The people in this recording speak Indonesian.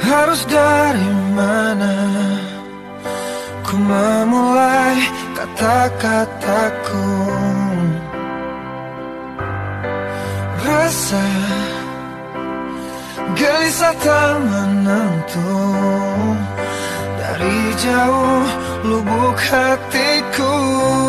Harus dari mana ku memulai kata-kataku. Rasa gelisah tak menentu, dari jauh lubuk hatiku.